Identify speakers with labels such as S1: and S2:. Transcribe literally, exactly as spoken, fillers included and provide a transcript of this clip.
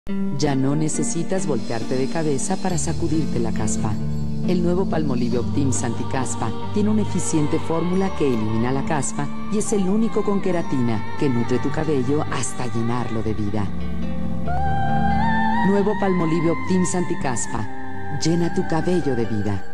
S1: Ya no necesitas voltearte de cabeza para sacudirte la caspa. El nuevo Palmolive Optims Anticaspa tiene una eficiente fórmula que elimina la caspa y es el único con queratina que nutre tu cabello hasta llenarlo de vida. Nuevo Palmolive Optims Anticaspa. Llena tu cabello de vida.